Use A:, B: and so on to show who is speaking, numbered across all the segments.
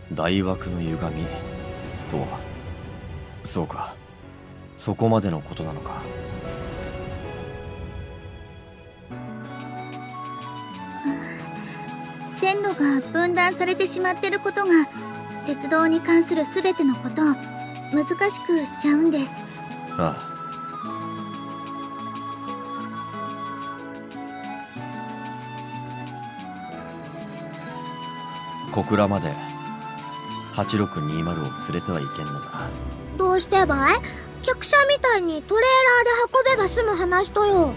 A: 大枠の歪みとは、そうか、そこまでのことなのか。
B: 線路が分断されてしまってることが鉄道に関する全てのことを難しくしちゃうんです。
A: ああ。小倉まで8620を連れてはいけんのだ。
C: どうしてばい？客車みたいにトレーラーで運べば済む話とよ。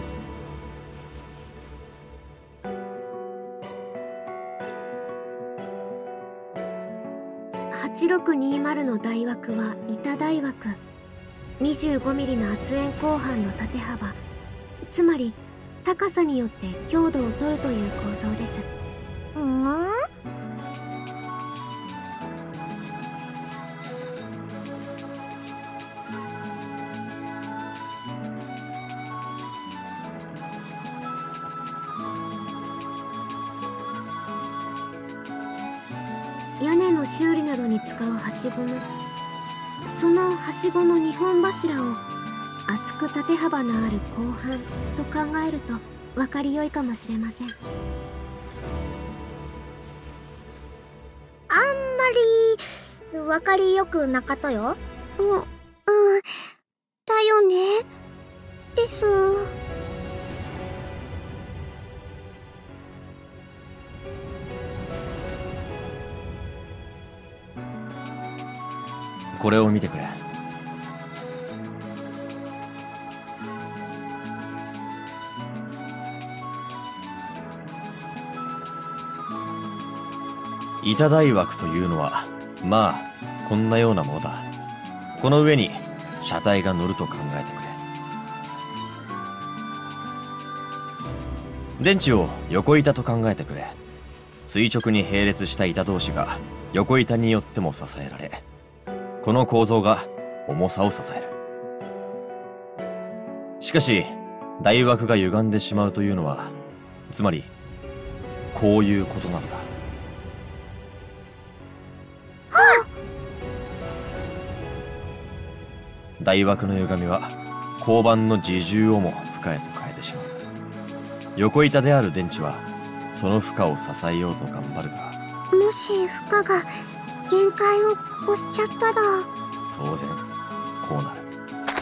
D: 8620の大枠は板大枠、25ミリの圧延鋼板の縦幅、つまり高さによって強度を取るという構造です。屋根の修理などに使うはしごも、そのはしごの2本柱を厚く縦幅のある鋼板と考えると分かりよいかもしれません。
C: あんまり分かりよくなかったよ。だよね。です。
A: これを見てくれ。板大枠というのはまあこんなようなものだ。この上に車体が乗ると考えてくれ。電池を横板と考えてくれ。垂直に並列した板同士が横板によっても支えられ、この構造が重さを支える。しかし大枠が歪んでしまうというのは、つまりこういうことなのだ。大枠の歪みは鋼板の自重をも負荷へと変えてしまう。横板である電池はその負荷を支えようと頑張るが、
C: もし負荷が限界を越しちゃったら、
A: 当然こうなる。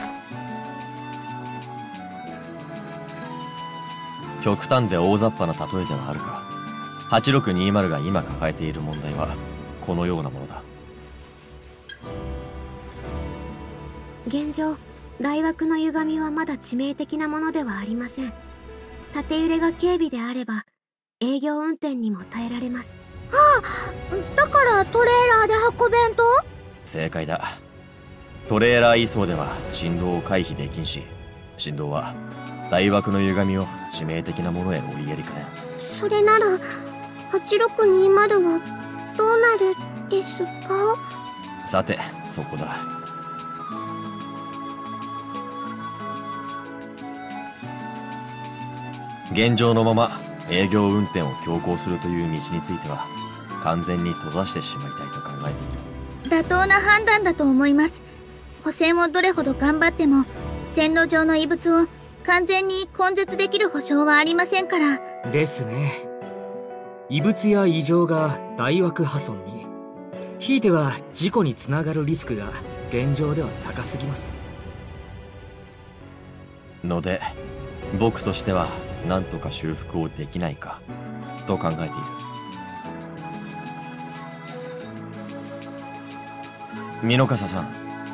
A: 極端で大雑把な例えではあるが、8620が今抱えている問題はこのようなものだ。
D: 現状、大枠の歪みはまだ致命的なものではありません。縦揺れが軽微であれば営業運転にも耐えられます。
C: だからトレーラーで運べんと？
A: 正解だ。トレーラー移送では振動を回避できんし、振動は大枠の歪みを致命的なものへ追いやりかねん。
C: それなら8620はどうなるですか？
A: さてそこだ。現状のまま営業運転を強行するという道については完全に閉ざしてしまいたいと考えている。
B: 妥当な判断だと思います。補線をどれほど頑張っても線路上の異物を完全に根絶できる保証はありませんから。
E: ですね。異物や異常が大枠破損に、ひいては事故につながるリスクが現状では高すぎます
A: ので、僕としては何とか修復をできないかと考えている。美濃笠さん、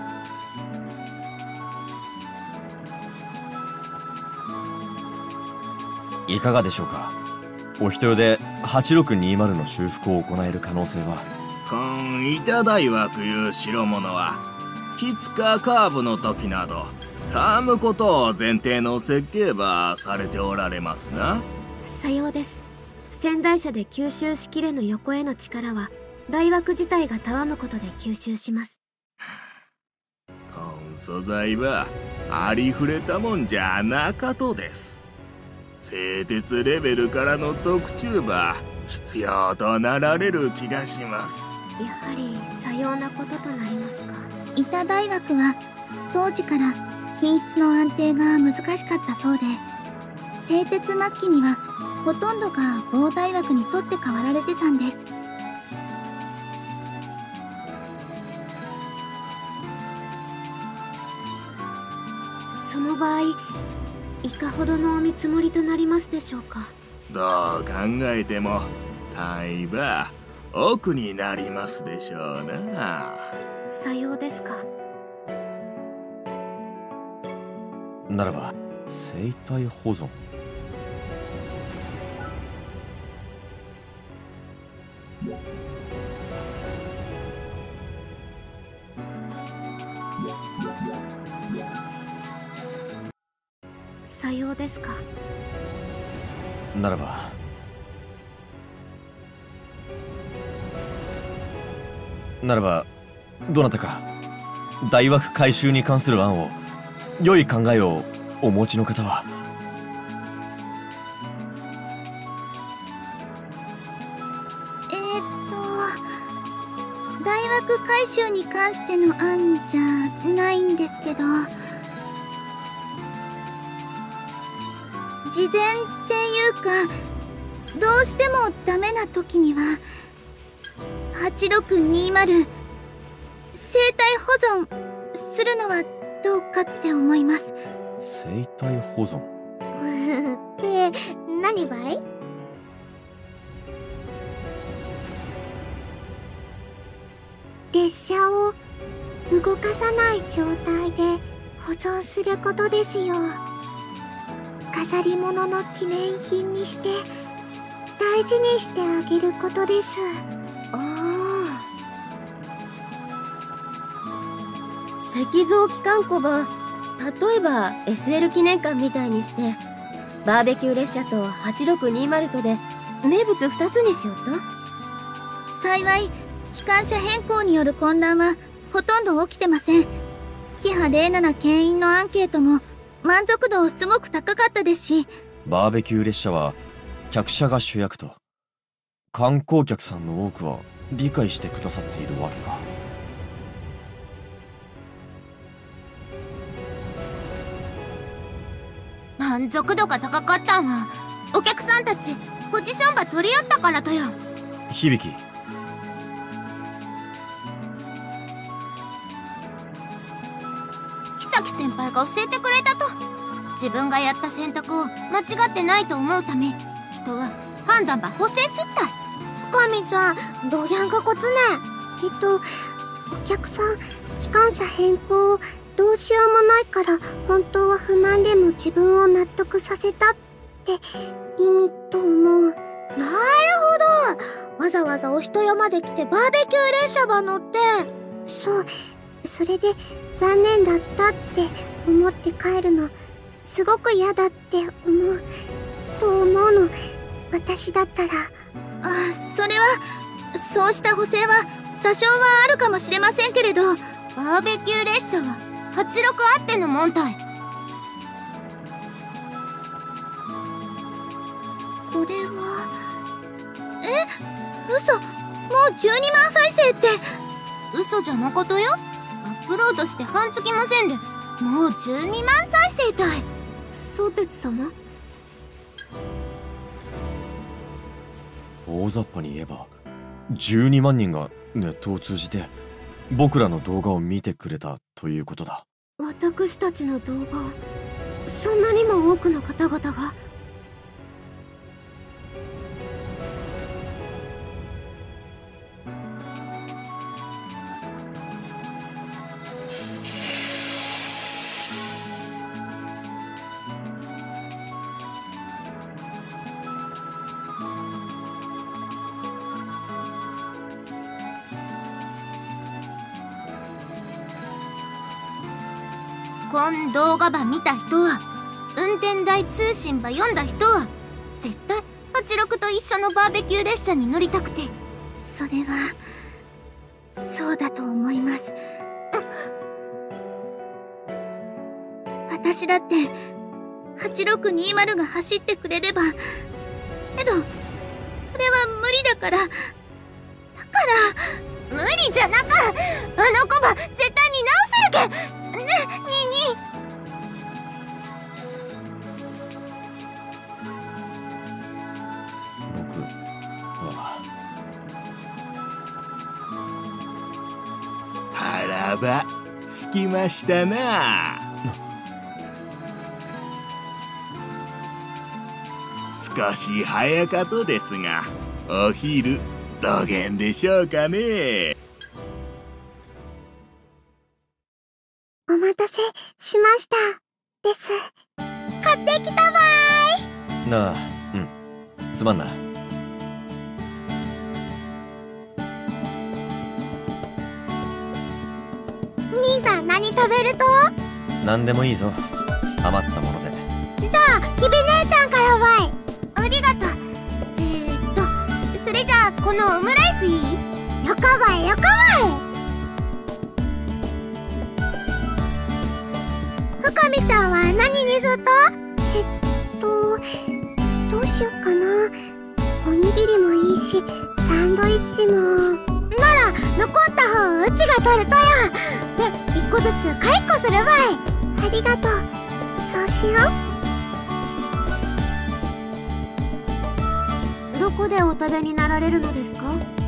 A: いかがでしょうか。お人よで8620の修復を行える可能性は。
F: 板大枠いう代物はきつかカーブの時などたむことを前提の設計ばされておられますな。
D: さようです。仙台車で吸収しきれぬ横への力は大枠自体がたわむことで吸収します。
F: こん素材はありふれたもんじゃなかとです。製鉄レベルからの特注ば必要となられる気がします。
D: やはりさようなこととなりますか。
B: 板大枠は当時から品質の安定が難しかったそうで、蹄鉄末期にはほとんどが棒大枠に取って代わられてたんです。
D: その場合いかほどのお見積もりとなりますでしょうか。
F: どう考えても単位は億になりますでしょうな。
D: さようですか。
A: ならば生体保存。
D: さようですか。
A: ならばどなたか大枠回収に関する案を、良い考えをお持ちの方は。
B: 大枠回収に関しての案じゃないんですけど、事前っていうか、どうしてもダメな時には8620生体保存するのはどうかって思います。
A: 生体保存
C: って何ばい？列車を動かさない状態で保存することですよ。飾り物の記念品にして大事にしてあげることです。
G: 石像機関庫ば例えば SL 記念館みたいにしてバーベキュー列車と8620とで名物2つにしようと。
B: 幸い機関車変更による混乱はほとんど起きてません。キハ07牽引のアンケートも満足度すごく高かったですし、
A: バーベキュー列車は客車が主役と観光客さんの多くは理解してくださっているわけか。
H: 満足度が高かったんはお客さんたちポジションば取り合ったからとよ。
A: 響、
H: 木崎先輩が教えてくれたと。自分がやった選択を間違ってないと思うため、人は判断ば補正すったい。
C: 深見ちゃん、どやんがこつね。お客さん機関車変更どうしようもないから本当は不満でも自分を納得させたって意味と思う。なるほど、わざわざお人山で来てバーベキュー列車ば乗って。そう、それで残念だったって思って帰るのすごく嫌だって思うの。私だったら。
B: それはそうした補正は多少はあるかもしれませんけれど、
H: バーベキュー列車は86あってのもんたい。
B: これは嘘、もう12万再生って。
H: 嘘じゃなことよ。アップロードして半月もせんでもう12万再生たい。
D: 相鉄様、
A: 大雑把に言えば12万人がネットを通じて僕らの動画を見てくれたということだ。
D: 私たちの動画をそんなにも多くの方々が。
H: こん動画ば見た人は、運転台通信ば読んだ人は絶対86と一緒のバーベキュー列車に乗りたくて。
B: それはそうだと思います。私だって8620が走ってくれれば。けどそれは無理だから。
H: 無理じゃなか。あの子ば絶対に直せるけ。ね、に
A: 僕は
F: 腹ばつきましたな。少し早かとですが、お昼どげんでしょうかね。
C: お待たせしましたです。買ってきたばーい。
A: なあ、すまんな。
C: 兄さん何食べると？
A: 何でもいいぞ、余ったもので。
C: じゃあひび姉ちゃんからばい。
H: ありがとう。それじゃあこのオムライスいい？
C: よかばいよかばい。深見ちゃんは何にすると？どうしよっかな。おにぎりもいいし、サンドイッチも。なら残った方をうちが取るとや。で、1個ずつ解雇するばい。ありがとう。そうしよ
D: う。どこでお食べになられるのですか？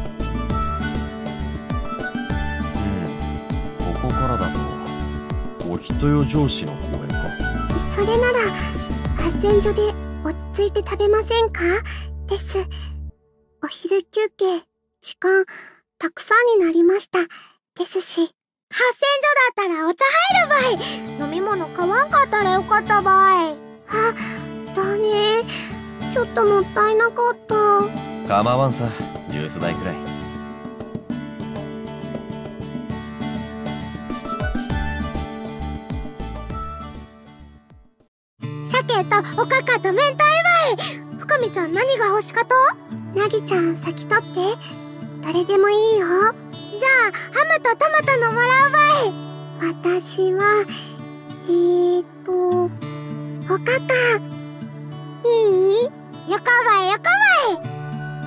A: ここからだとお人よ上司の公園か。
C: それなら斡旋所で落ち着いて食べませんかです。お昼休憩時間たくさんになりましたですし、斡旋所だったらお茶入るばい。飲み物買わんかったらよかったばい。あ、だね。ちょっともったいなかった。
A: 構わんさ、ジュース代くらい。
C: 鮭とおかかと明太ばい。深見ちゃん何が欲しかと？なぎちゃん先取って。どれでもいいよ。じゃあハムとトマトのもらうばい。私はおかかいい？よかばいよかばい。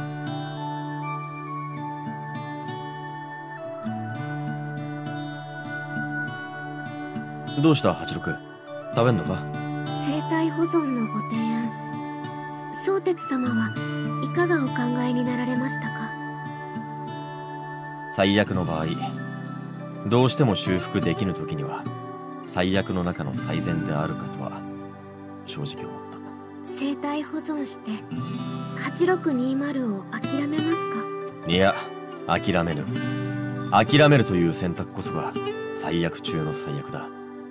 A: どうした八六、食べんのか？
D: 生体保存のご提案、宗哲様はいかがお考えになられましたか？
A: 最悪の場合、どうしても修復できぬ時には最悪の中の最善であるかとは正直思った。
D: 生体保存して8620を諦めますか？
A: いや、諦めぬ。諦めるという選択こそが最悪中の最悪だ。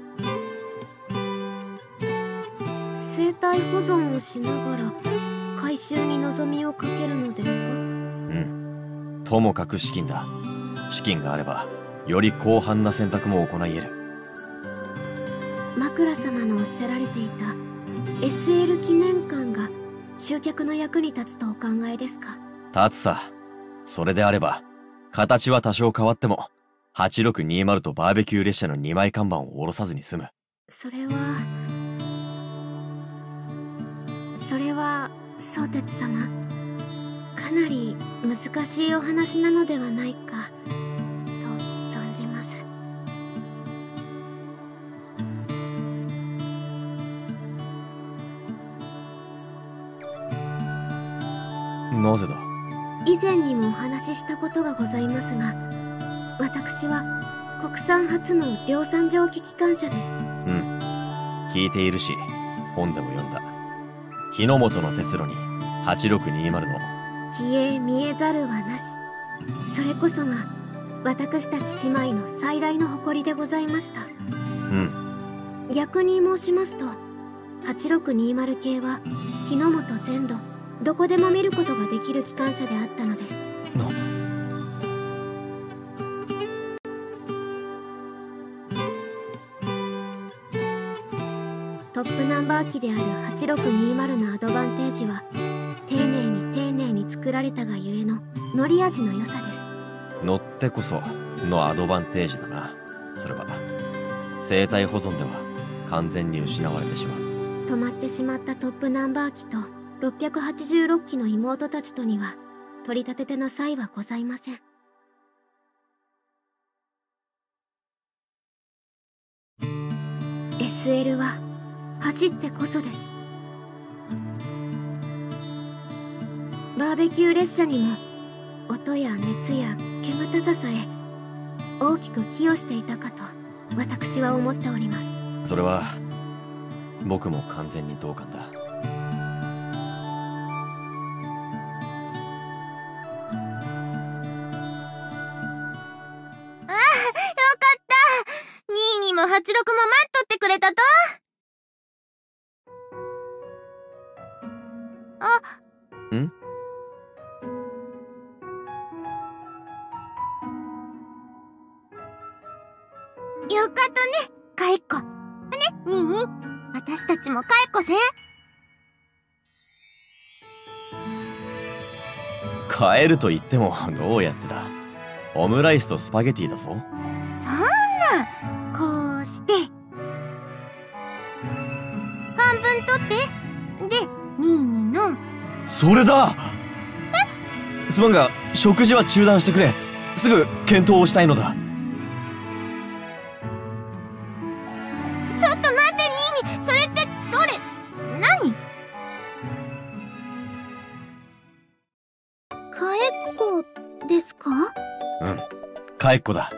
D: 生体保存をしながら回収に望みをかけるのですか？
A: ともかく資金だ。資金があればより広範な選択も行い得る。
D: 枕様のおっしゃられていた SL 記念館が集客の役に立つとお考えですか？
A: 立つさ。それであれば形は多少変わっても8620とバーベキュー列車の2枚看板を下ろさずに済む。
D: それは宗哲様、かなり難しいお話なのではないかと存じます。
A: なぜだ？
D: 以前にもお話ししたことがございますが、私は国産初の量産蒸気機関車です。
A: 聞いているし本でも読んだ。日の本の鉄路に8620の
D: 消え見えざるはなし、それこそが私たち姉妹の最大の誇りでございました。逆に申しますと、8620系は日の本全土どこでも見ることができる機関車であったのです。トップナンバー機である8620のアドバンテージは丁寧に作られたがゆえの乗り味の良さです。
A: 乗ってこそのアドバンテージだな。それは生体保存では完全に失われてしまう。
D: 止まってしまったトップナンバー機と686機の妹たちとには取り立てての際はございません。 SL は走ってこそです。バーベキュー列車にも音や熱や煙たささえ大きく寄与していたかと私は思っております。
A: それは僕も完全に同感だ。
H: 86も待っとってくれたと。
A: ん？
H: よかったね、かえっこ。ね、ニーニー、私たちもかえっこせん？
A: 帰ると言ってもどうやってだ。オムライスとスパゲティだぞ。
H: そんな、こうして半分取ってでニーニーの。
A: それだ。すまんが食事は中断してくれ。すぐ検討をしたいのだ。
H: ちょっと待ってニーニー、それってどれ？何？
B: かえっこですか？
A: うん、かえっこだ。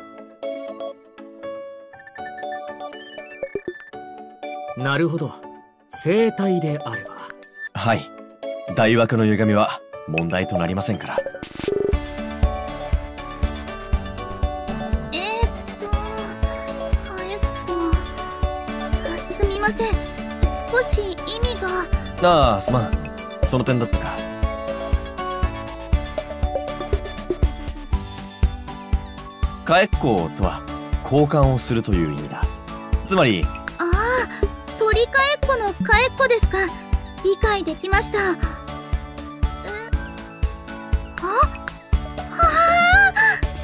E: なるほど、生体であれば。
A: はい、大枠の歪みは問題となりませんから。
B: かえっこ、すみません、少し意味が。
A: ああ、すまん、その点だったか。かえっことは交換をするという意味だ。つまり、
B: ああ、鳥かえっこのかえっこですか。理解できました。はあ、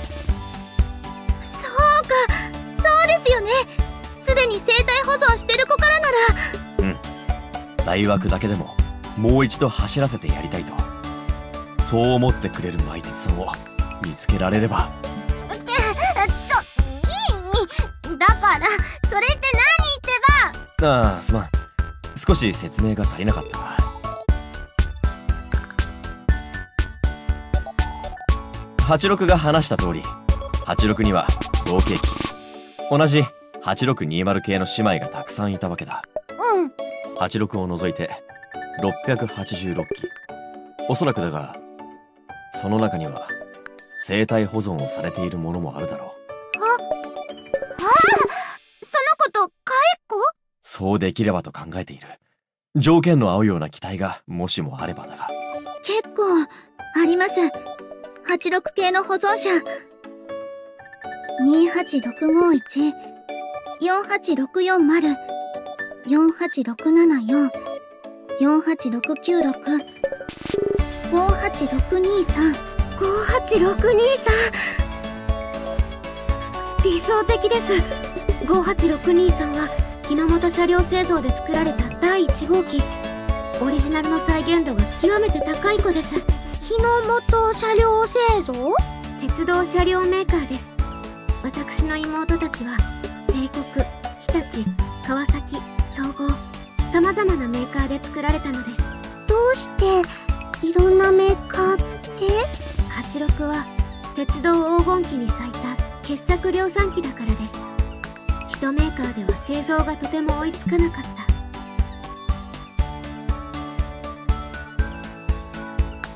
B: そうか、そうですよね。すでに生体保存してる子からなら。
A: うん、大枠だけでももう一度走らせてやりたいと、そう思ってくれるマイテツさんを見つけられれば。
H: だからそれって何ってば。
A: ああ、すまん、少し説明が足りなかったな。86が話した通り、86には同系機、同じ8620系の姉妹がたくさんいたわけだ。
H: うん。
A: 86を除いて686機。おそらくだが、その中には生体保存をされているものもあるだろう。
H: その子とかえっこ？
A: そうできればと考えている。条件の合うような機体がもしもあればだが。
B: 結構あります。86系の保存者。28651、48640、48674、48696、58623。
D: 58623、理想的です。58623は日の本車両製造で作られた第1号機。オリジナルの再現度が極めて高い子です。
C: 日の本車両製造？
D: 鉄道車両メーカーです。私の妹たちは帝国、日立、川崎、総合、さまざまなメーカーで作られたのです。
C: どうしていろんなメーカーって？
D: 86は鉄道黄金期に咲いた傑作量産機だからです。一メーカーでは製造がとても追いつかなかった。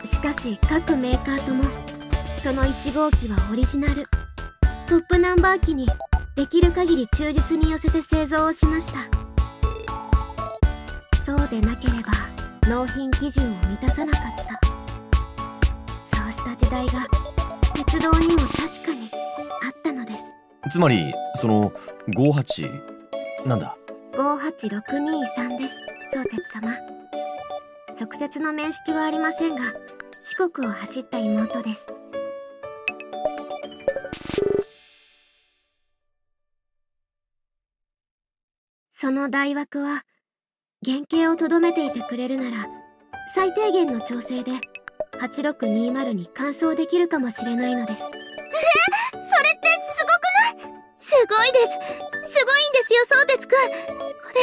D: しかし各メーカーともその1号機はオリジナルトップナンバー機にできる限り忠実に寄せて製造をしました。そうでなければ納品基準を満たさなかった。そうした時代が鉄道にも確かにあったのです。
A: つまりその58なんだ。
D: 58623です、宗哲様。直接の面識はありませんが四国を走った妹です。その大枠は原型をとどめていてくれるなら最低限の調整で8620に換装できるかもしれないのです。
H: それってすごくない？
B: すごいです。すごいんですよ、そうてつくん。これ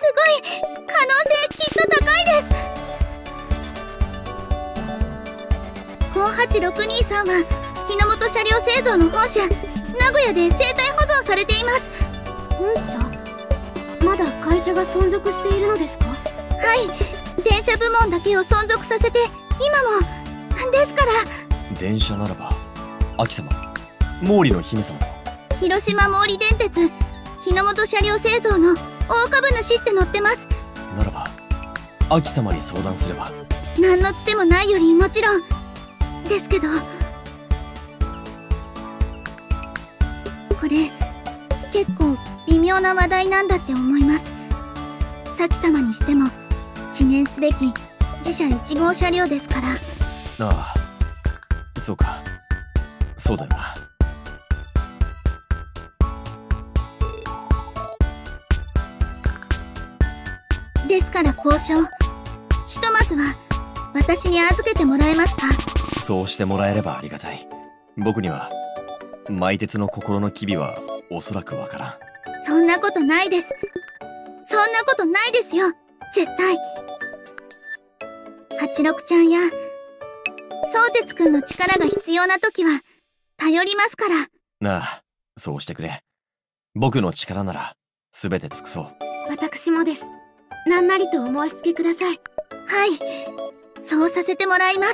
B: 可能性きっと高いです。5862さんは日の本車両製造の本社名古屋で生体保存されています。
D: 本社？まだ会社が存続しているのですか？
B: はい、電車部門だけを存続させて今も。ですから。
A: 電車ならばアキ様、毛利の姫様と
B: 広島毛利電鉄日の本車両製造の大株主って載ってます。
A: ならばアキ様に相談すれば。
B: 何のつてもないよりもちろんですけど、これ結構微妙な話題なんだって思います。咲様にしても記念すべき自社1号車両ですから。
A: ああ、そうか、そうだよな。
B: ですから交渉、ひとまずは私に預けてもらえますか？
A: そうしてもらえればありがたい。僕には毎鉄の心の機微はおそらくわからん。
B: そんなことないです。そんなことないですよ、絶対。86ちゃんや相鉄くんの力が必要な時は頼りますから。
A: なあ、そうしてくれ。僕の力なら全て尽くそう。
D: 私もです。何なりとお申し付けください。
B: はい、そうさせてもらいます。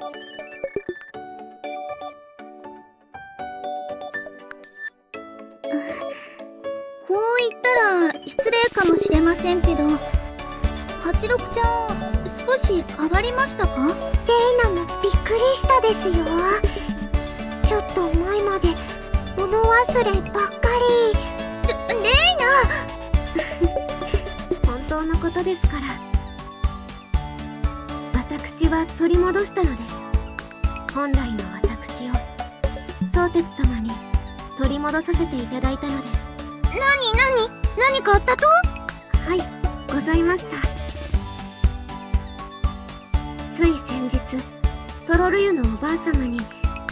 B: こう言ったら失礼かもしれませんけど、86ちゃん少し変わりましたか？
C: レイナもびっくりしたですよ。ちょっと前まで物忘ればっかり。
B: レイナ
D: 本当のことですから。私は取り戻したのです。本来の私を相鉄様に取り戻させていただいたのです。
H: 何かあったと？
D: はい、ございました。つい先日トロル湯のおばあ様に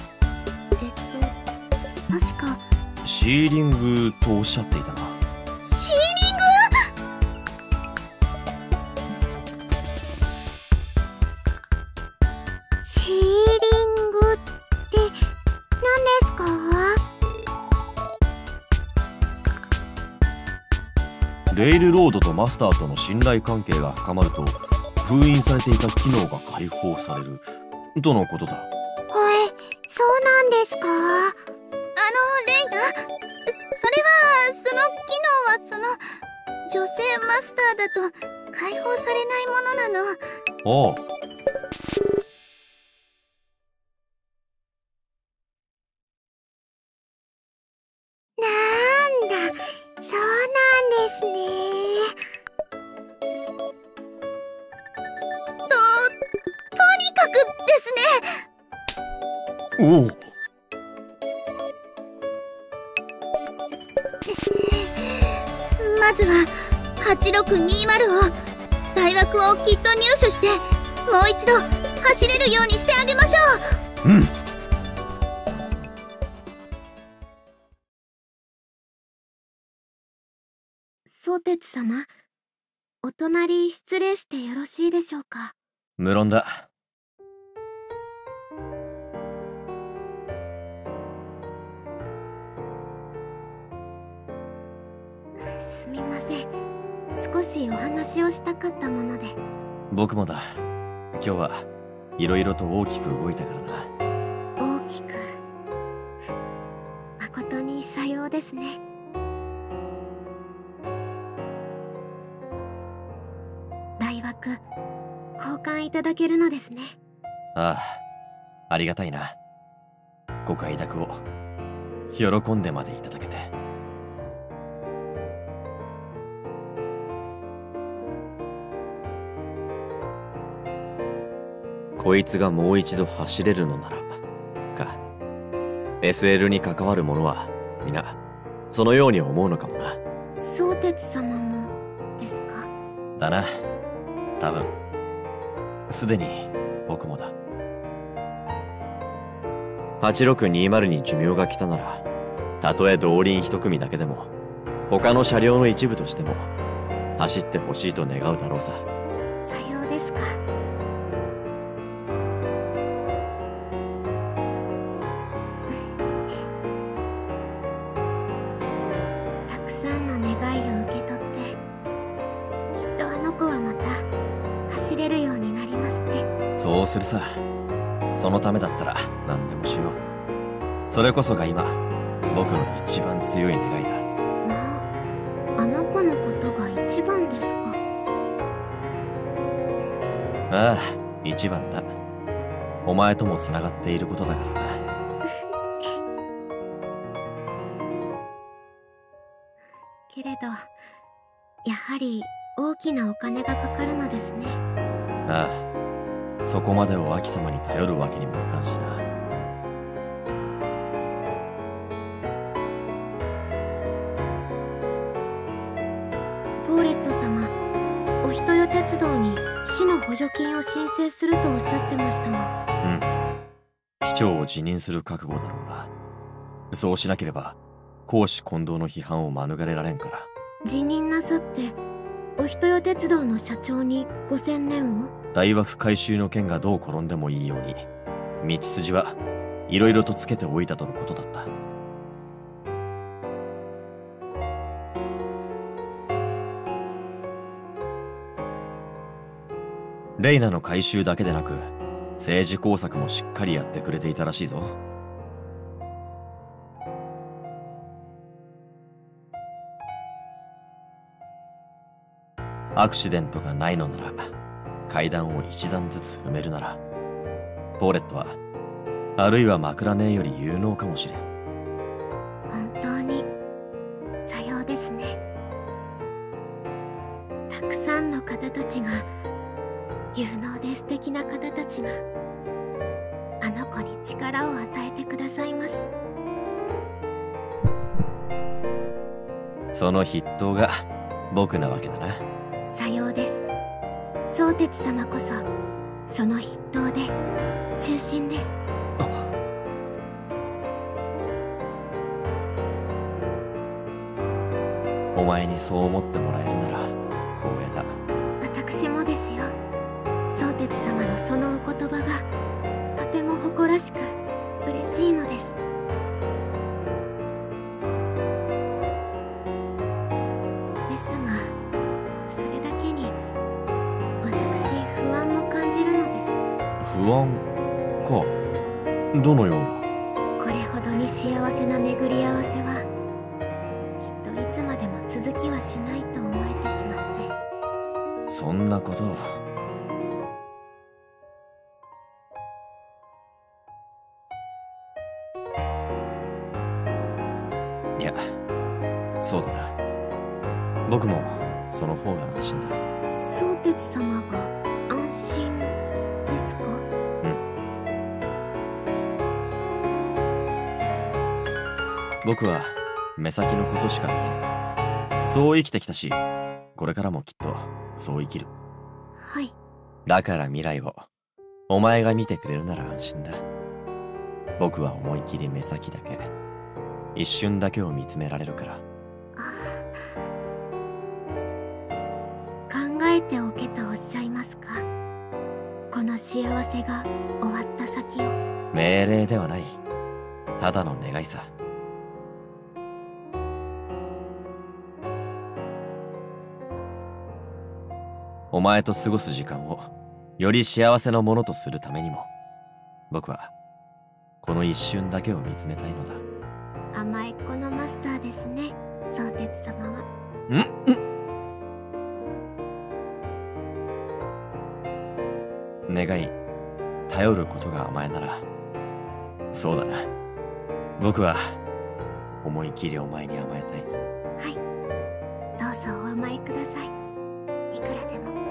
D: 確か
A: シーリングとおっしゃっていたな。
B: シーリング？
C: シーリングって何ですか？
A: レイルロードとマスターとの信頼関係が深まると封印されていた機能が解放されるとのことだ。
C: はい、そうなんですか？
B: レイナ、それはその機能は女性マスターだと解放されないものなの。
A: ああ。
C: なんだ、そうなんですね。
B: とにかくですね。
A: おお。
B: まずは8620を大枠をきっと入手してもう一度走れるようにしてあげましょう。
A: うん。
D: 相鉄様、お隣失礼してよろしいでしょうか？
A: 無論だ。
D: すみません、少しお話をしたかったもので。
A: 僕もだ。今日はいろいろと大きく動いたからな。
D: 大きく、誠にさようですね。大枠交換いただけるのですね。
A: ああ、ありがたいな。ご快諾を喜んでまでいただけて。こいつがもう一度走れるのならか。 SL に関わる者は皆そのように思うのかもな。
D: 相鉄様もですか？
A: だな、多分。すでに僕もだ。8620に寿命が来たなら、たとえ動輪一組だけでも他の車両の一部としても走ってほしいと願うだろうさ。
D: さようですか。たくさんの願いを受け取って、きっとあの子はまた走れるようになりますね。
A: そうするさ。そのためだったら何でもしよう。それこそが今僕の一番強い願いだ。
D: まあ、あの子のことが一番ですか。
A: ああ、一番だ。お前ともつながっていることだからな。
D: けれどやはり大きなお金がかかるのですね。
A: ああ、そこまでお秋様に頼るわけにもいかんしな。
D: ポーレット様、お人よ鉄道に市の補助金を申請するとおっしゃってましたが。
A: うん。市長を辞任する覚悟だろうな。そうしなければ公私混同の批判を免れられんから。
D: 辞任なさってお人よ鉄道の社長に5000年を。
A: 大枠回収の件がどう転んでもいいように道筋はいろいろとつけておいたとのことだった。レイナの回収だけでなく政治工作もしっかりやってくれていたらしいぞ。アクシデントがないのなら階段を一段ずつ踏めるならポーレットはあるいはマクラネーより有能かもしれん。
D: 本当にさようですね。たくさんの方たちが、有能で素敵な方たちがあの子に力を与えてくださいます。
A: その筆頭が僕なわけだな。
D: さようです。相鉄様こそその筆頭で中心です。
A: お前にそう思ってもらえるなら光栄だ。
D: 私もですよ。相鉄様のそのお言葉がとても誇らしく嬉しいのです。ですがそれだけに私不安も感じるのです。
A: 不安か。どのような。
D: これほどに幸せな巡り合わせはきっといつまでも続きはしないと思えてしまって。
A: そんなことを。いや、そうだな。僕もその方が安心だ。
D: 相鉄様が安心ですか？
A: うん。僕は目先のことしか見えん。そう生きてきたし、これからもきっとそう生きる。
D: はい。
A: だから未来をお前が見てくれるなら安心だ。僕は思い切り目先だけ、一瞬だけを見つめられるから。
D: 考えておけとおっしゃいますか？この幸せが終わった先を。
A: 命令ではない。ただの願いさ。お前と過ごす時間をより幸せなものとするためにも、僕はこの一瞬だけを見つめたいのだ。
D: 甘えっ子のマスターですね、相鉄様は。
A: 願い、頼ることが甘えなら、そうだな。僕は思い切りお前に甘えたい。
D: はい、どうぞお甘えください。いくらでも。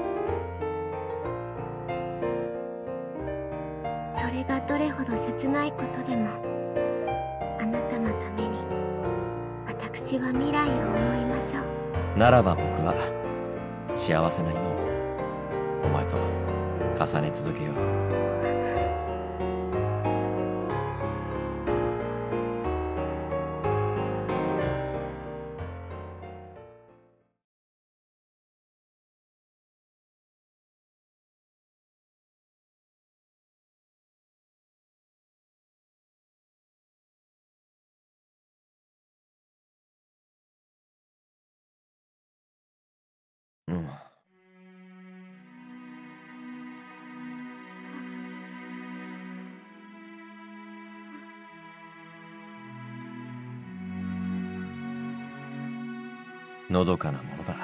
D: それがどれほど切ないことでも、あなたのために私は未来を思いましょう。
A: ならば僕は幸せな今をお前と重ね続けよう。 うん。のどかなものだ。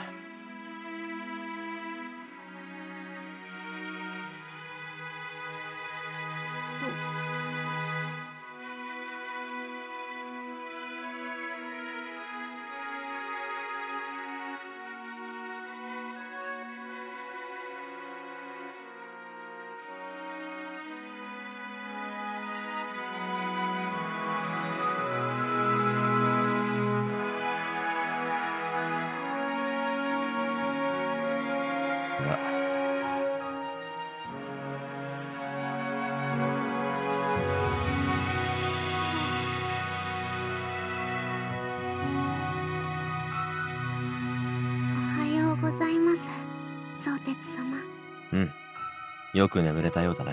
A: うん。よく眠れたようだな。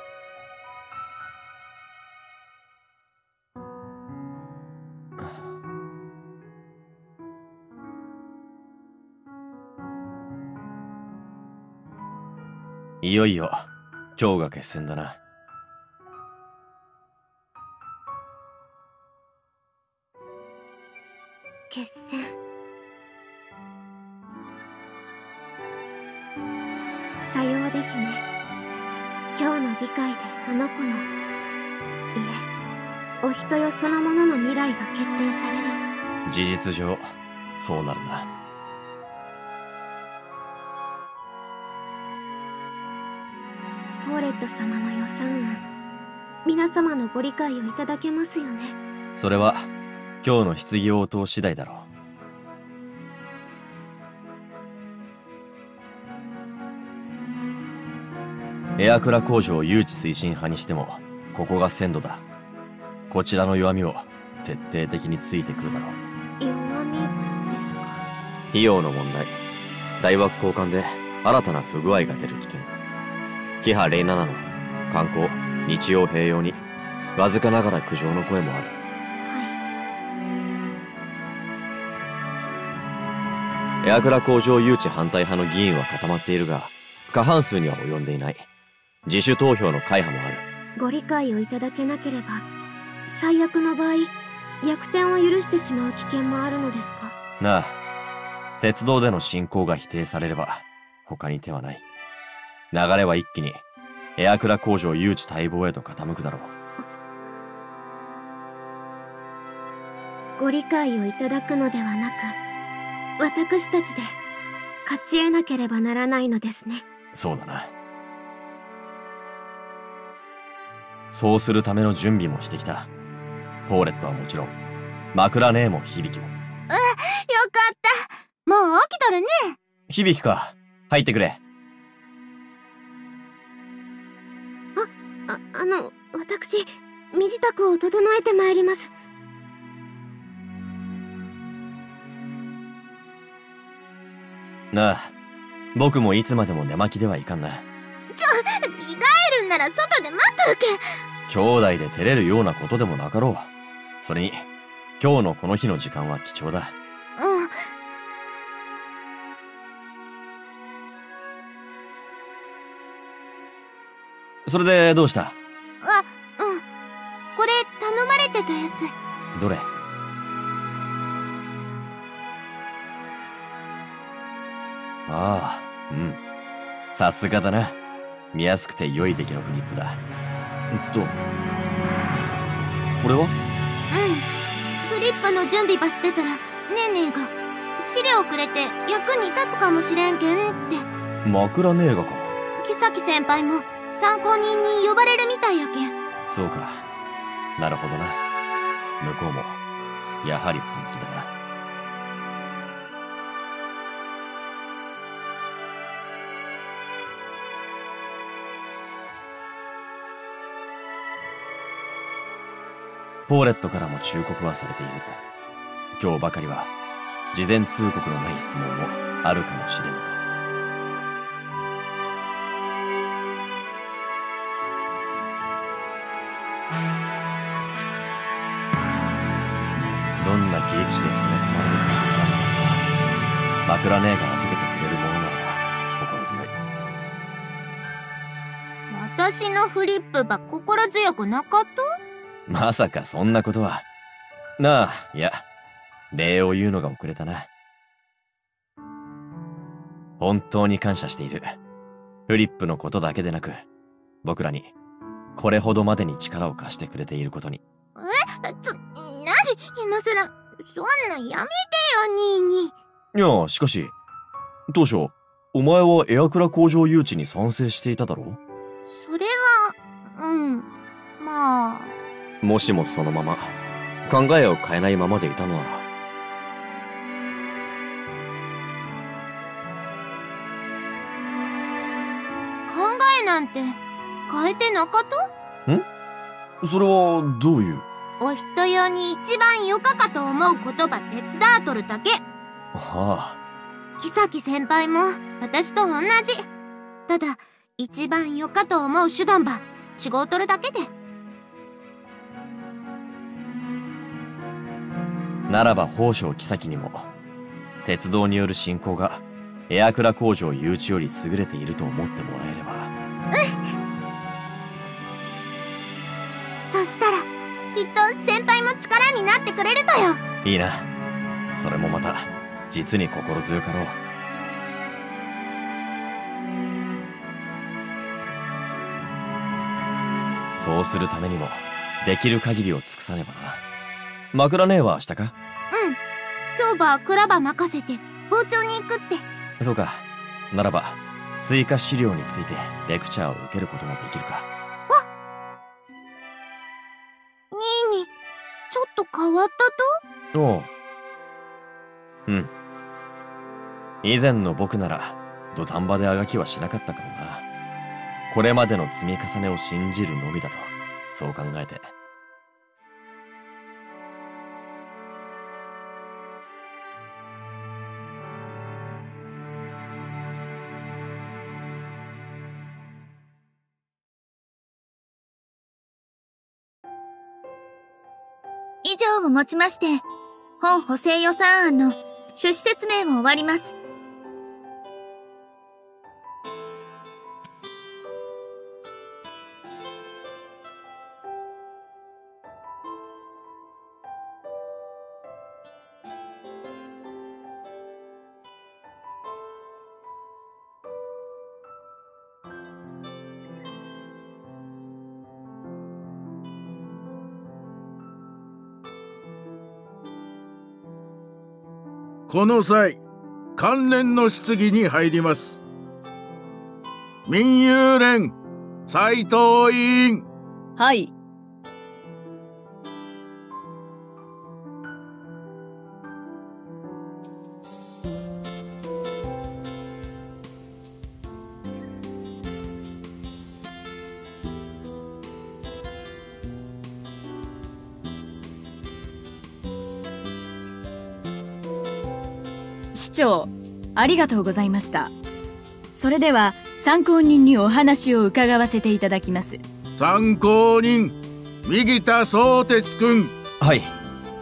A: いよいよ今日が決戦だな。
D: 決戦。さようですね。今日の議会であの子の、いえ、お人よそのものの未来が決定される。
A: 事実上そうなるな。
D: ポーレット様の予算案、皆様のご理解をいただけますよね。
A: それは今日の質疑応答次第だろう。エアクラ工場誘致推進派にしてもここが鮮度だ。こちらの弱みを徹底的についてくるだろう。
D: 弱みですか。
A: 費用の問題、大枠交換で新たな不具合が出る危険、キハ07の観光日曜併用にわずかながら苦情の声もある。はい。エアクラ工場誘致反対派の議員は固まっているが過半数には及んでいない。自主投票の会派もある。
D: ご理解をいただけなければ最悪の場合逆転を許してしまう危険もあるのですか。
A: なあ、鉄道での進行が否定されれば他に手はない。流れは一気にエアクラ工場誘致待望へと傾くだろ
D: う。ご理解をいただくのではなく私たちで勝ち得なければならないのですね。
A: そうだな。そうするための準備もしてきた。ポーレットはもちろん枕姉も響も。よか
H: った。もう起きとるね。
A: 響か、入ってくれ。
D: 私身支度を整えてまいります。
A: なあ、僕もいつまでも寝巻きではいかんな。
H: 着替えるんなら外で待っとるけ。
A: 兄弟で照れるようなことでもなかろう。それに今日のこの日の時間は貴重だ。
H: うん。
A: それでどうした？
H: うん。これ頼まれてたやつ。
A: どれ？ああ、うん。さすがだな。見やすくて良い出来のフリップだ。これは？うん。
H: フリップの準備ばしてたら、ねえねえが、資料くれて役に立つかもしれんけんって。
A: 枕ねえがか。
H: 木崎先輩も参考人に呼ばれるみたいやけん。
A: そうか。なるほどな。向こうも、やはり本気だな。ポーレットからも忠告はされている。今日ばかりは事前通告のない質問もあるかもしれぬと。どんな切り口で攻め込まれるかわからない。枕姉が預けてくれるものな
H: 私のフリップば心強くなかった？
A: まさかそんなことは。なあ、いや、礼を言うのが遅れたな。本当に感謝している。フリップのことだけでなく、僕らにこれほどまでに力を貸してくれていることに。
H: なに今さら、そんなんやめてよ、ニーニ。
A: いや、しかし、当初、お前はエアクラ工場誘致に賛成していただろう？
H: それは、まあ。
A: もしもそのまま、考えを変えないままでいたのなら。
H: 考えなんて、変えてなかった？
A: ん？それは、どういう？
H: お人用に一番よかかと思う言葉手伝うとるだけ。
A: はあ。
H: 木崎先輩も私と同じ。ただ一番よかと思う手段ば違うとるだけで。
A: ならば宝生木崎にも鉄道による振興がエアクラ工場誘致より優れていると思ってもらえれば。
H: そしたらきっと先輩も力になってくれるとよ。
A: いいな。それもまた実に心強かろう。そうするためにもできる限りを尽くさねばな。枕姉は明日か？
H: 今日はクラバ任せて傍聴に行くって。
A: そうか。ならば追加資料についてレクチャーを受けることもできるか？
H: ニーニ、ちょっと変わったと？
A: おう。以前の僕なら土壇場であがきはしなかったかもな。これまでの積み重ねを信じるのみだと、そう考えて。
B: 以上をもちまして、本補正予算案の趣旨説明を終わります。
I: この際、関連の質疑に入ります。民友連斉藤委員。
J: はい。市長、ありがとうございました。それでは参考人にお話を伺わせていただきます。
I: 参考人右田宗哲君。
A: はい。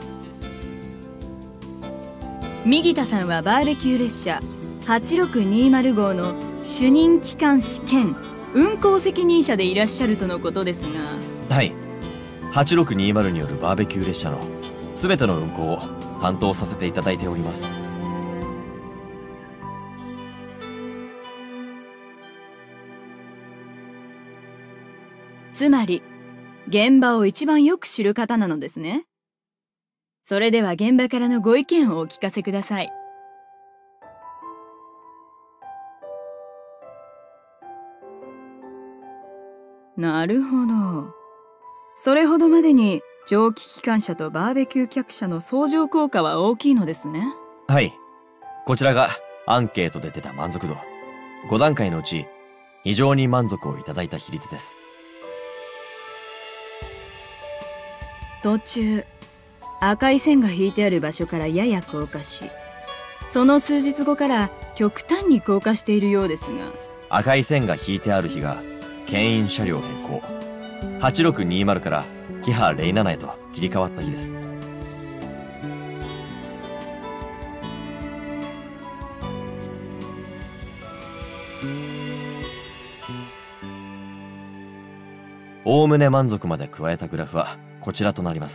J: 右田さんはバーベキュー列車8620号の主任機関士兼運行責任者でいらっしゃるとのことですが。
A: はい。8620によるバーベキュー列車の全ての運行を担当させていただいております。
J: つまり現場を一番よく知る方なのですね。それでは現場からのご意見をお聞かせください。なるほど。それほどまでに蒸気機関車とバーベキュー客車の相乗効果は大きいのですね。
A: はい。こちらがアンケートで出た満足度。5段階のうち非常に満足をいただいた比率です。
J: 途中赤い線が引いてある場所からやや降下し、その数日後から極端に降下しているようですが。
A: 赤い線が引いてある日が牽引車両変更、8620からキハ07へと切り替わった日です。 おおむね満足まで加えたグラフはこちらとなります。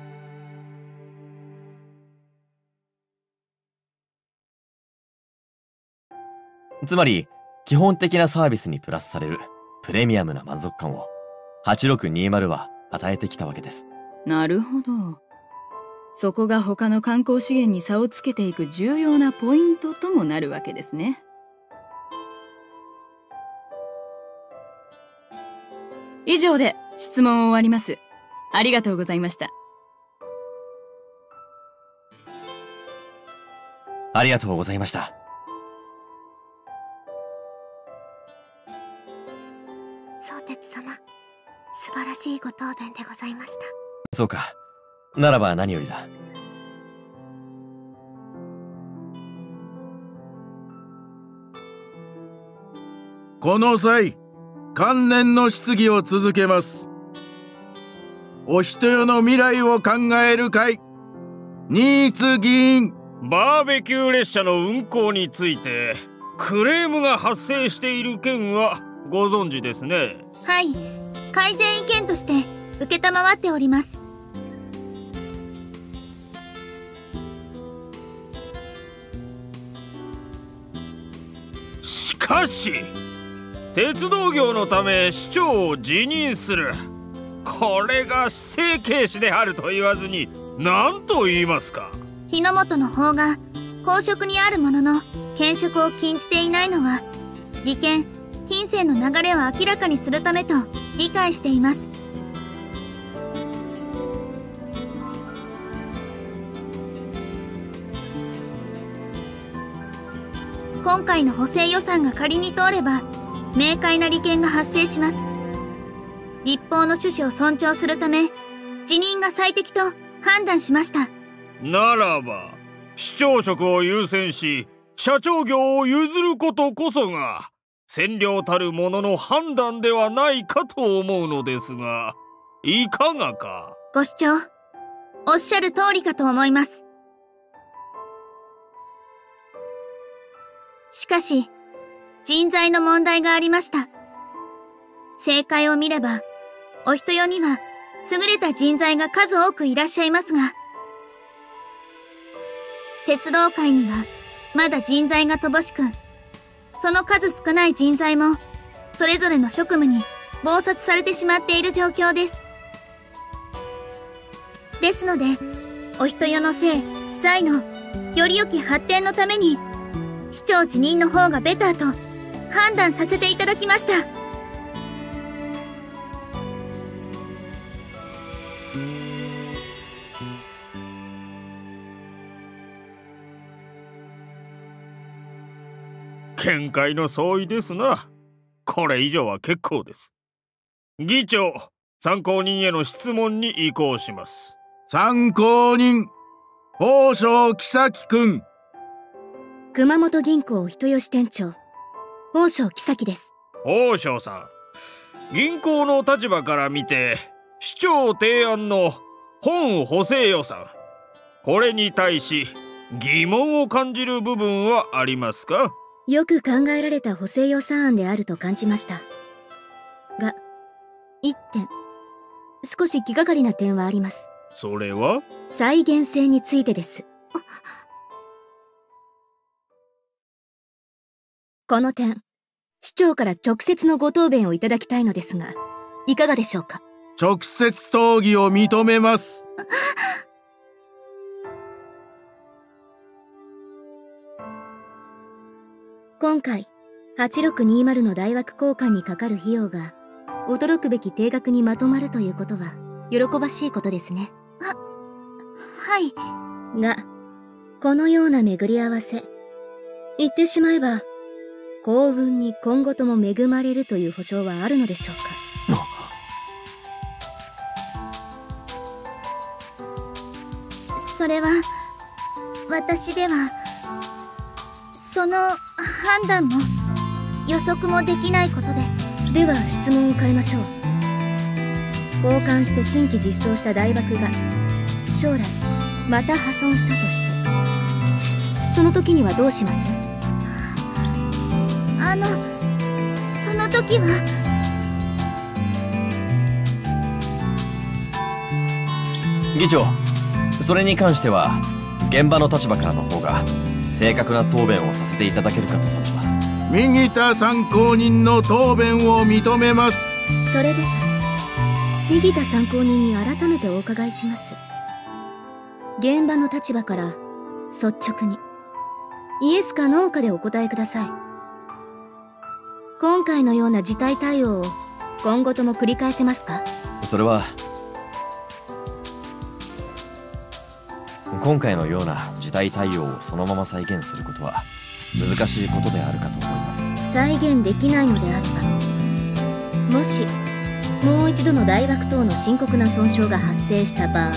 A: つまり、基本的なサービスにプラスされるプレミアムな満足感を8620は与えてきたわけです。
J: なるほど。そこが他の観光資源に差をつけていく重要なポイントともなるわけですね。以上で質問を終わります。ありがとうございました。
A: ありがとうございました。
C: 相鉄様、素晴らしいご答弁でございました。
A: そうか。ならば何よりだ。
I: この際、関連の質疑を続けます。お人よの未来を考える会、新津議員。
K: バーベキュー列車の運行についてクレームが発生している件はご存知ですね。
B: はい、改善意見として承っております。
K: しかし鉄道業のため市長を辞任する、これが市政軽視であると言わずに何と言いますか。
B: 日の本の法が公職にあるものの兼職を禁じていないのは利権・金銭の流れを明らかにするためと理解しています。今回の補正予算が仮に通れば明快な利権が発生します。立法の趣旨を尊重するため辞任が最適と判断しました。
K: ならば市長職を優先し社長業を譲ることこそが善良たる者の判断ではないかと思うのですが、いかがか。
B: ご主張おっしゃる通りかと思います。しかし人材の問題がありました。政界を見ればお人よには優れた人材が数多くいらっしゃいますが、鉄道界にはまだ人材が乏しく、その数少ない人材もそれぞれの職務に忙殺されてしまっている状況です。ですのでお人よの生・財のより良き発展のために市長辞任の方がベターと判断させていただきました。
K: 見解の相違ですな。これ以上は結構です。議長、参考人への質問に移行します。
I: 参考人、宝生木崎君。
G: 熊本銀行人吉店長、宝生木崎です。
K: 宝生さん、銀行の立場から見て市長提案の本補正予算、これに対し疑問を感じる部分はありますか？
G: よく考えられた補正予算案であると感じましたが、1点少し気がかりな点はあります。
K: それは
G: 再現性についてです。この点、市長から直接のご答弁をいただきたいのですが、いかがでしょうか？
I: 直接討議を認めます。
G: 今回8620の大枠交換にかかる費用が驚くべき定額にまとまるということは喜ばしいことですね。
B: はい。
G: が、このような巡り合わせ、言ってしまえば幸運に今後とも恵まれるという保証はあるのでしょうか？
B: それは私ではその判断も予測もできないことです。
G: では質問を変えましょう。交換して新規実装した大枠が将来また破損したとして、その時にはどうします？
B: その時は
A: 議長、それに関しては現場の立場からの方が正確な答弁をさせていただけるかと存じます。
I: 右田参考人の答弁を認めます。
G: それでは右田参考人に改めてお伺いします。現場の立場から率直にイエスかノーかでお答えください。今回のような事態対応を今後とも繰り返せますか？
A: それは今回のような事態対応をそのまま再現することは難しいことであるかと思います。
G: 再現できないのであれば、もしもう一度の大学等の深刻な損傷が発生した場合、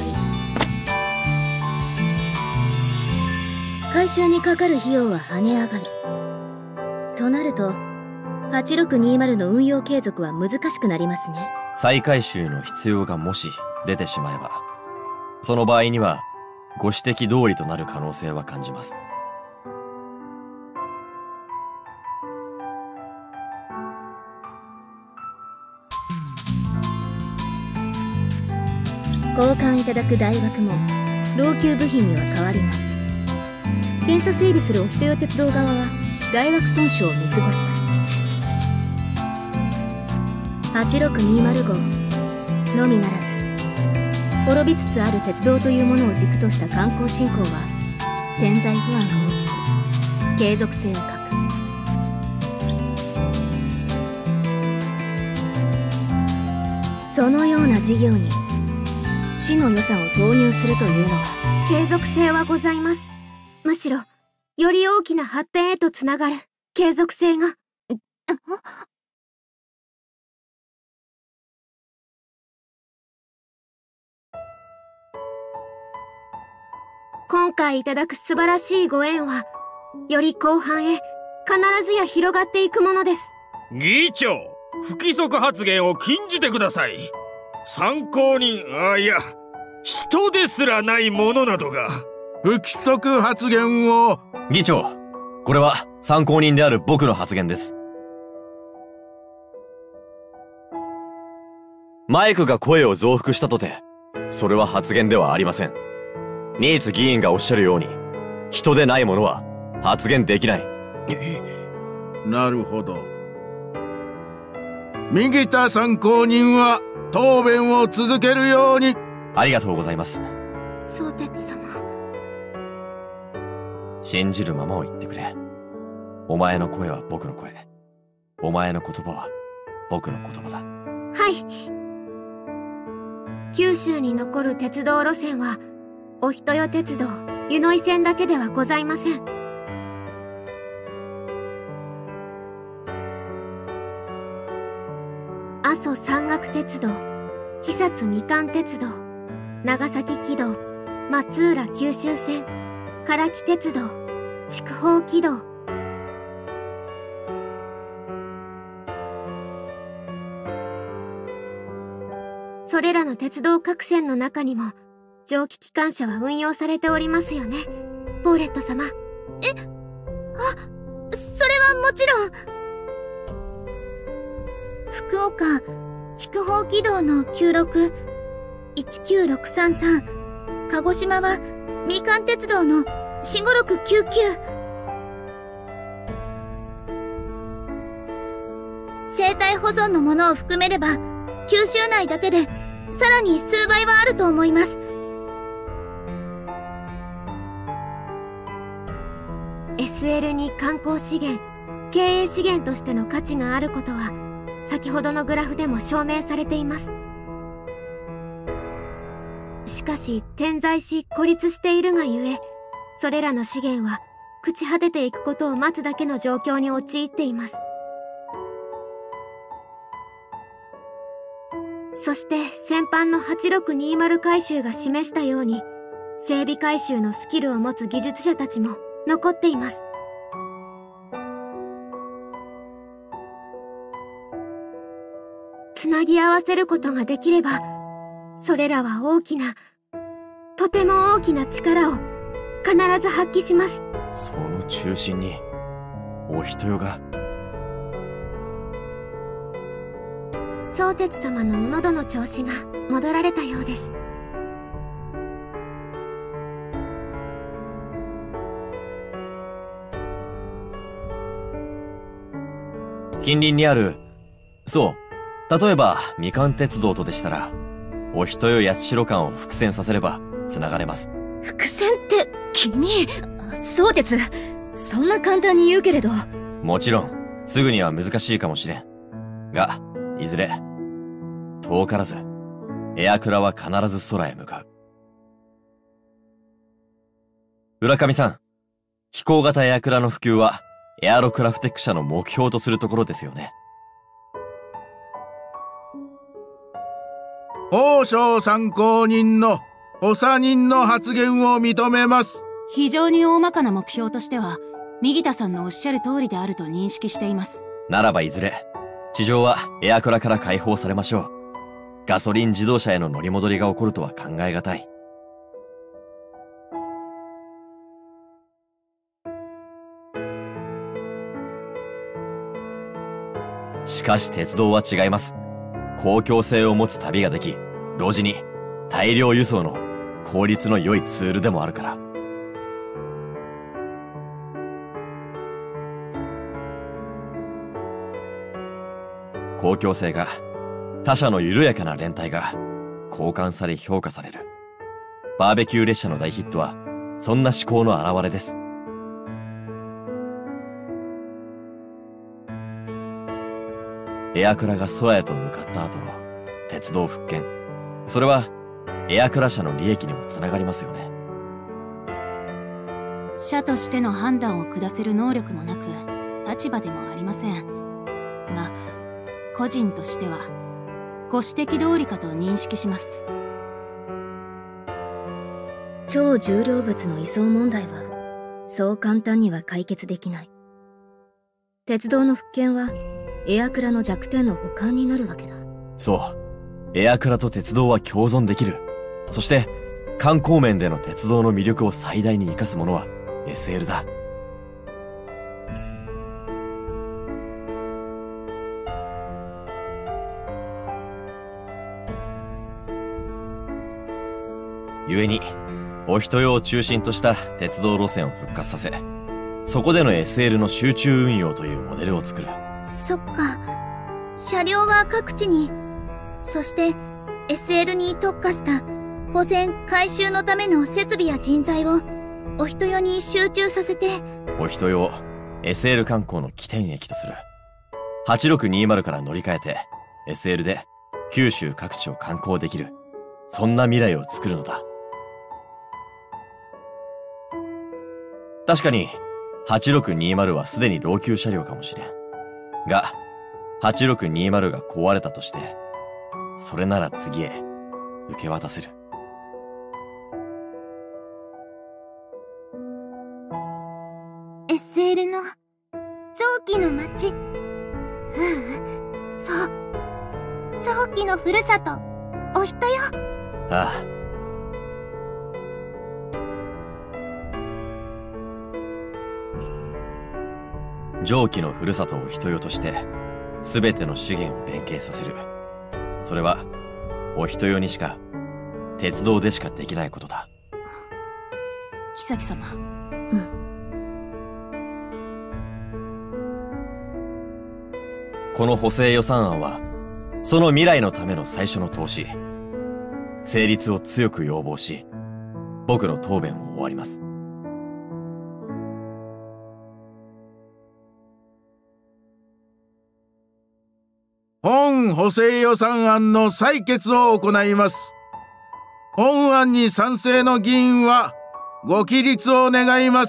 G: 回収にかかる費用は跳ね上がるとなると、8620の運用継続は難しくなりますね。
A: 再回収の必要がもし出てしまえば、その場合にはご指摘通りとなる可能性は感じます。
G: 交換いただく大学も老朽部品には変わりない。検査整備するお人よ鉄道側は大学損傷を見過ごした。86205のみならず、滅びつつある鉄道というものを軸とした観光振興は潜在不安が大きく、継続性を欠く。そのような事業に市の予算を投入するというのは
D: 継続性はございます。むしろより大きな発展へとつながる継続性が。今回いただく素晴らしいご縁はより広範へ必ずや広がっていくものです。
K: 議長、不規則発言を禁じてください。参考人、いや人ですらないものなどが。
I: 不規則発言を。
A: 議長、これは参考人である僕の発言です。マイクが声を増幅したとて、それは発言ではありません。ニーツ議員がおっしゃるように、人でないものは発言できない。
I: なるほど。右田参考人は答弁を続けるように。
A: ありがとうございます。
D: 相鉄様、
A: 信じるままを言ってくれ。お前の声は僕の声、お前の言葉は僕の言葉だ。
D: はい。九州に残る鉄道路線はお人よ鉄道湯野井線だけではございません。阿蘇山岳鉄道、肥薩みかん鉄道、長崎軌道、松浦九州線、唐木鉄道、筑豊軌道。それらの鉄道各線の中にも蒸気機関車は運用されておりますよね、ポーレット様。
H: それはもちろん。
B: 福岡筑豊軌道の96、19633、鹿児島はみかん鉄道の45699。生態保存のものを含めれば九州内だけでさらに数倍はあると思います。
D: SL に観光資源、経営資源としての価値があることは先ほどのグラフでも証明されています。しかし点在し孤立しているがゆえ、それらの資源は朽ち果てていくことを待つだけの状況に陥っています。そして先般の8620改修が示したように、整備改修のスキルを持つ技術者たちも残っています。つなぎ合わせることができれば、それらは大きな、とても大きな力を必ず発揮します。
A: その中心にお人よが。
D: 相鉄様のお喉の調子が戻られたようです。
A: 近隣にある、そう、例えばみかん鉄道とでしたら、お人よ八代間を伏線させれば繋がれます。
G: 伏線って君、相鉄、そんな簡単に言うけれど。
A: もちろんすぐには難しいかもしれんが、いずれ遠からずエアクラは必ず空へ向かう。浦上さん、飛行型エアクラの普及はエアロクラフテック社の目標とするところですよね。
I: 法省参考人の補佐人の発言を認めます。
J: 非常に大まかな目標としては右田さんのおっしゃる通りであると認識しています。
A: ならばいずれ地上はエアクラから解放されましょう。ガソリン自動車への乗り戻りが起こるとは考えがたい。しかし鉄道は違います。公共性を持つ旅ができ、同時に大量輸送の効率の良いツールでもあるから。公共性が、他社の緩やかな連帯が交換され評価される。バーベキュー列車の大ヒットはそんな思考の表れです。エアクラが空へと向かった後の鉄道復権、それはエアクラ社の利益にもつながりますよね。
J: 社としての判断を下せる能力もなく立場でもありませんが、個人としてはご指摘通りかと認識します。
G: 超重量物の移送問題はそう簡単には解決できない。鉄道の復権はエアクラの弱点の補完になるわけだ。
A: そう、エアクラと鉄道は共存できる。そして観光面での鉄道の魅力を最大に生かすものは SL だ。故にお人用を中心とした鉄道路線を復活させ、そこでの SL の集中運用というモデルを作る。
B: そっか。車両は各地に、そして SL に特化した保全改修のための設備や人材をお人よに集中させて、
A: お人よを SL 観光の起点駅とする。8620から乗り換えて SL で九州各地を観光できる、そんな未来を作るのだ。確かに8620はすでに老朽車両かもしれんが、8620が壊れたとして、それなら次へ受け渡せる。
H: SL の蒸気の街。そう、蒸気のふるさとお人よ。
A: ああ、蒸気のふるさとを人よとして全ての資源を連携させる。それはお人よにしか、鉄道でしかできないことだ。
J: 妃様。
A: この補正予算案はその未来のための最初の投資、成立を強く要望し、僕の答弁を終わります。
I: 本補正予算案の採決を行います。本案に賛成の議員はご起立を願います。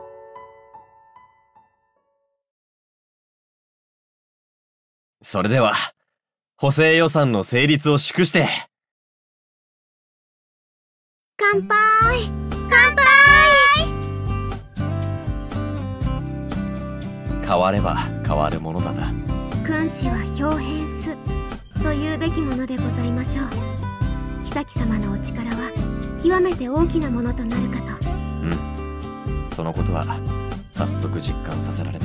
A: それでは補正予算の成立を祝して
C: 乾杯。
H: 乾杯。
A: 変われば変わるものだな。
D: 君子は表変すというべきものでございましょう。妃様のお力は極めて大きなものとなるかと。
A: うん、そのことは早速実感させられた。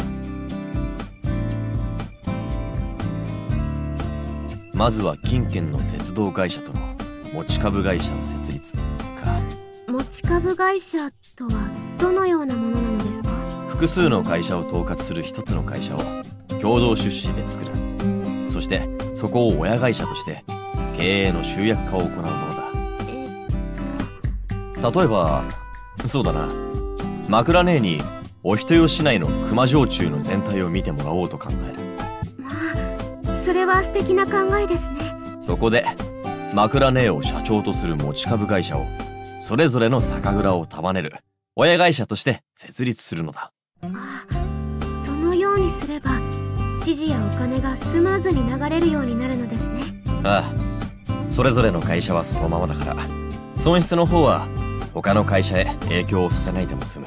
A: まずは近県の鉄道会社との持ち株会社の設立か。
D: 持ち株会社とはどのようなものなのですか？
A: 複数の会社を統括する一つの会社を共同出資で作る。そしてそこを親会社として経営の集約化を行うものだ。例えばそうだな、枕姉にお人よ市内の熊焼酎の全体を見てもらおうと考える。
D: まあそれは素敵な考えですね。
A: そこで枕姉を社長とする持ち株会社をそれぞれの酒蔵を束ねる親会社として設立するのだ。
D: そのようにすれば指示やお金がスムーズに流れるようになるのですね。
A: ああ、それぞれの会社はそのままだから、損失の方は他の会社へ影響をさせないでも済む。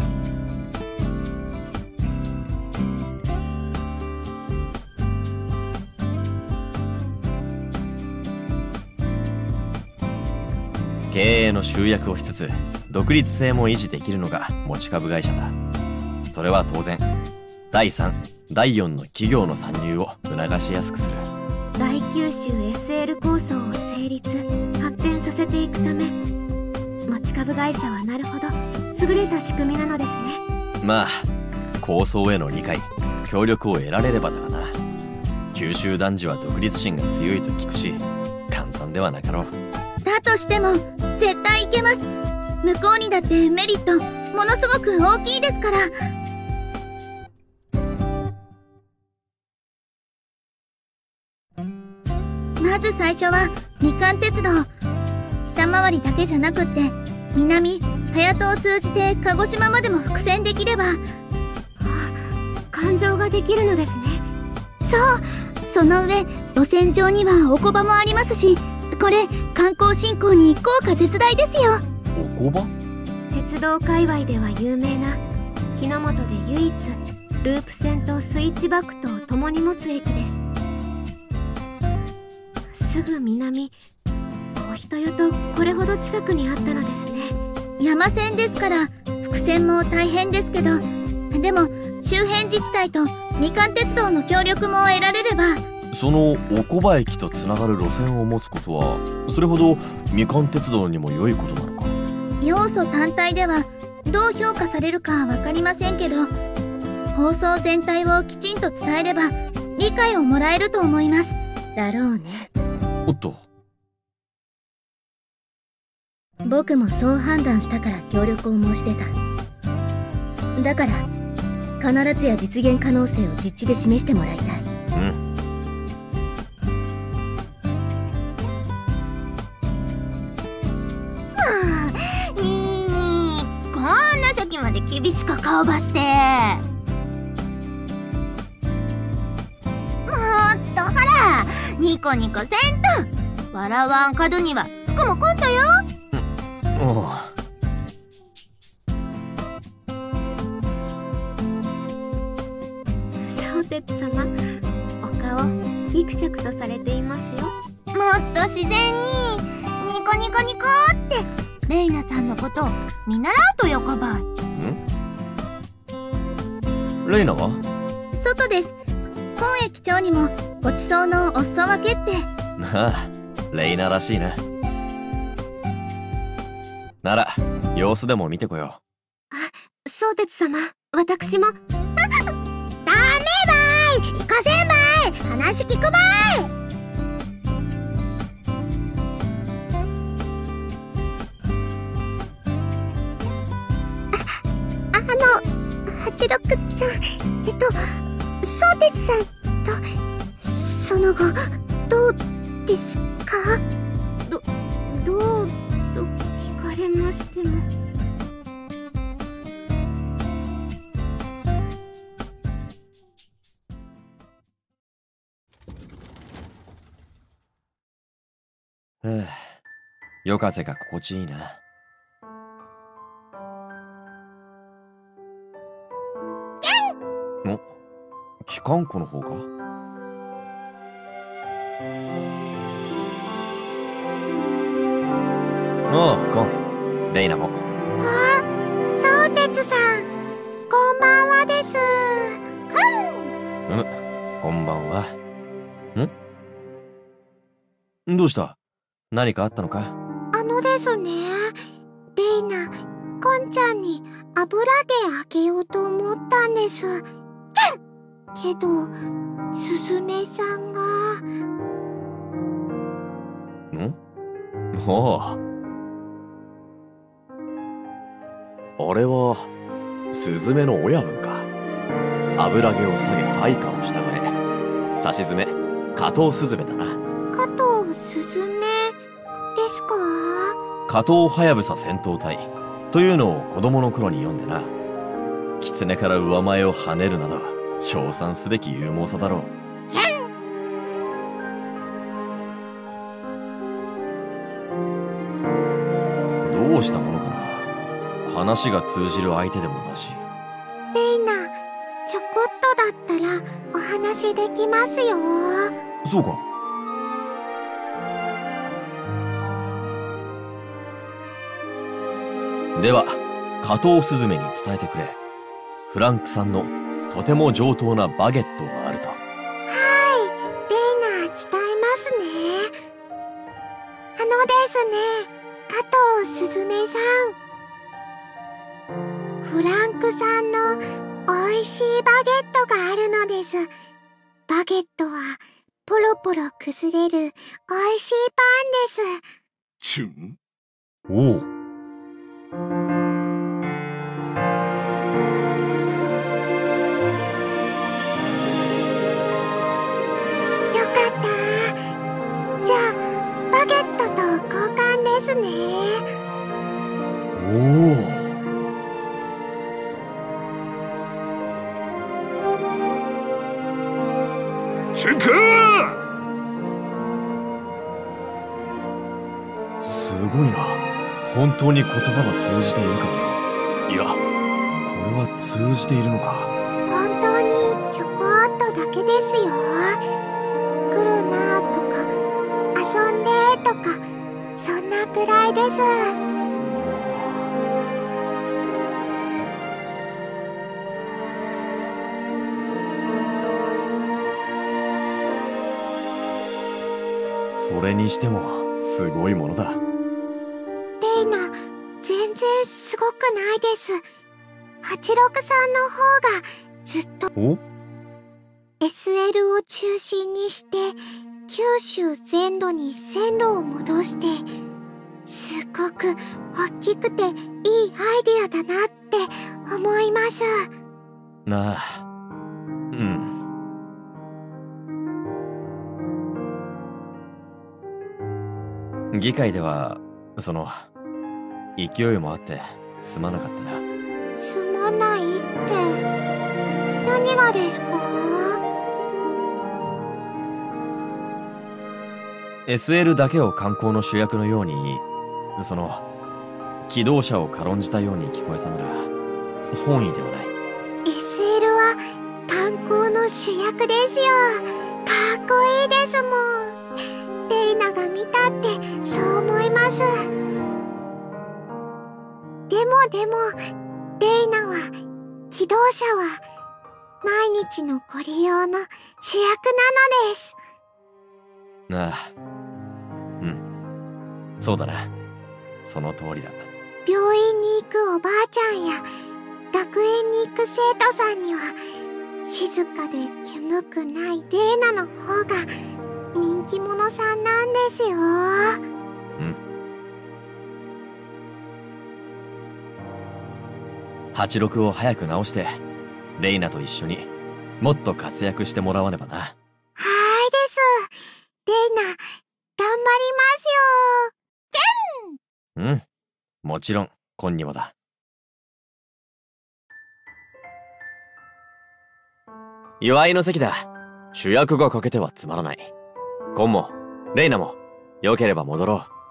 A: 経営の集約をしつつ独立性も維持できるのが持ち株会社だ。それは当然第3、第4の企業の参入を促しやすくする。
D: 大九州 SL 構想を成立発展させていくため、持ち株会社はなるほど優れた仕組みなのですね。
A: まあ構想への理解協力を得られればだがな。九州男児は独立心が強いと聞くし簡単ではなかろう。
B: だとしても絶対いけます。向こうにだってメリットものすごく大きいですから。まず最初はみかん鉄道、北回りだけじゃなくって南隼人を通じて鹿児島までも伏線できれば、
D: 環状ができるのですね。
B: そう、その上路線上にはおこばもありますし、これ観光振興に効果絶大ですよ。
A: おこば？
D: 鉄道界隈では有名な日の本で唯一ループ線とスイッチバックとを共に持つ駅です。すぐ南お人よとこれほど近くにあったのですね。
B: 山線ですから伏線も大変ですけど、でも周辺自治体とみかん鉄道の協力も得られれば。
A: そのおこば駅とつながる路線を持つことはそれほどみかん鉄道にも良いことなのか。
B: 要素単体ではどう評価されるか分かりませんけど、放送全体をきちんと伝えれば理解をもらえると思います。
G: だろうね。
A: おっと、
G: 僕もそう判断したから協力を申し出た。だから必ずや実現可能性を実地で示してもらいたい。
H: まで厳しく顔ばして、もっとほらニコニコせんと。笑わん角には服も来んだよ。
D: 相鉄様、お顔ギクシャクとされていますよ。
H: もっと自然にニコニコニコってレイナちゃんのことを見習うとよかばい。
A: レイナは
B: 外です。本駅長にもごちそうのお裾分けって。
A: ああ、レイナらしいな。なら様子でも見てこよ
D: う。相鉄様、私も。
C: ダメばい、行かせんばい、話聞くばい。八六ちゃん、相鉄さんとその後どうですか？
D: どうと聞かれましても。
A: 夜風が心地いいな。機関庫の方か？ああ、コン、レイナも。
C: 相鉄さん、こんばんはです。
A: こんばんは。どうした？何かあったのか？
C: ですね、レイナ、コンちゃんに油毛あげようと思ったんです。けど、すずめさんが。
A: ああ。あれは、スズメの親分か。油毛を下げ配下を従え。さしずめ、加藤スズメだな。
C: 加藤スズメですか？
A: 加藤はやぶさ戦闘隊というのを子供の頃に読んでな。狐から上前を跳ねるなど称賛すべき勇猛さだろう。どうしたものかな。話が通じる相手でもなし。
C: レイナ、ちょこっとだったらお話できますよ。
A: そうか。では加藤スズメに伝えてくれ。フランクさんのとても上等なバゲットがあると。
C: はい、レイナ伝えますね。ですね、加藤すずめさん。フランクさんの美味しいバゲットがあるのです。バゲットはポロポロ崩れる美味しいパンです。
K: チュン。
A: おう。
C: よかった。じゃあバゲットと交換ですね。
A: おお。
K: チェック。
A: すごいな。本当に言葉が通じているかも。いや、これは通じているのか。
C: 本当にちょこっとだけですよ。来るなとか遊んでとかそんなくらいです。
A: それにしてもすごいものだ。
C: レイナ、全然すごくないです。86さんの方がずっと SL を中心にして九州全土に線路を戻して、すっごく大きくていいアイデアだなって思います。
A: なあ、うん。議会ではその勢いもあってすまなかったな。
C: すまないって何がですか
A: ？SL だけを観光の主役のように、その機動車を軽んじたように聞こえたなら本意ではない。
C: SL は観光の主役ですよ。かっこいいですもん。レイナが見たってそう思います。でもレイナは機動車は毎日のご利用の主役なのです。
A: ああ、うん、そうだな。その通りだ。
C: 病院に行くおばあちゃんや学園に行く生徒さんには静かで煙くないレイナの方が人気者さんなんですよ。うん。
A: 86を早く直してレイナと一緒にもっと活躍してもらわねばな。
C: はいです。レイナ、頑張りますよ。
A: うん、もちろん今にもだ。祝いの席だ。主役が欠けてはつまらない。コンもレイナもよければ戻ろう。